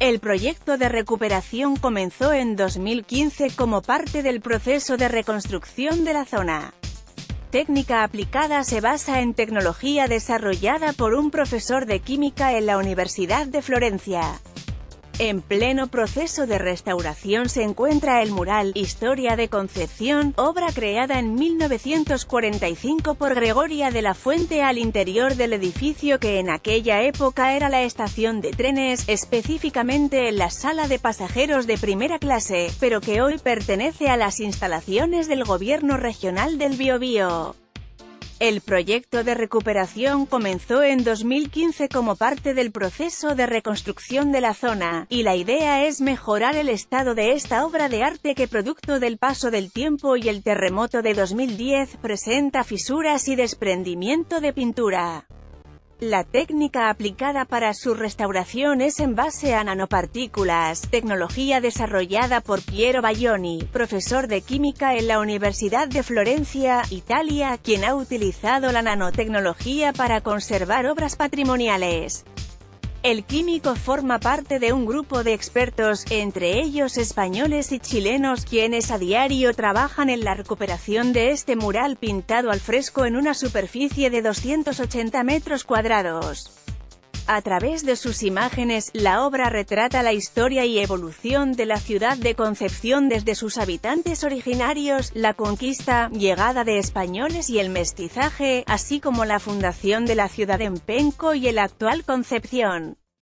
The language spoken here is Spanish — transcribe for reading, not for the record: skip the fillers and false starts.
El proyecto de recuperación comenzó en 2015 como parte del proceso de reconstrucción de la zona. Técnica aplicada se basa en tecnología desarrollada por un profesor de química en la Universidad de Florencia. En pleno proceso de restauración se encuentra el mural «Historia de Concepción», obra creada en 1945 por Gregoria de la Fuente al interior del edificio que en aquella época era la estación de trenes, específicamente en la sala de pasajeros de primera clase, pero que hoy pertenece a las instalaciones del Gobierno Regional del Biobío. El proyecto de recuperación comenzó en 2015 como parte del proceso de reconstrucción de la zona, y la idea es mejorar el estado de esta obra de arte que, producto del paso del tiempo y el terremoto de 2010, presenta fisuras y desprendimiento de pintura. La técnica aplicada para su restauración es en base a nanopartículas, tecnología desarrollada por Piero Baglioni, profesor de química en la Universidad de Florencia, Italia, quien ha utilizado la nanotecnología para conservar obras patrimoniales. El químico forma parte de un grupo de expertos, entre ellos españoles y chilenos, quienes a diario trabajan en la recuperación de este mural pintado al fresco en una superficie de 280 metros cuadrados. A través de sus imágenes, la obra retrata la historia y evolución de la ciudad de Concepción desde sus habitantes originarios, la conquista, llegada de españoles y el mestizaje, así como la fundación de la ciudad en Penco y el actual Concepción.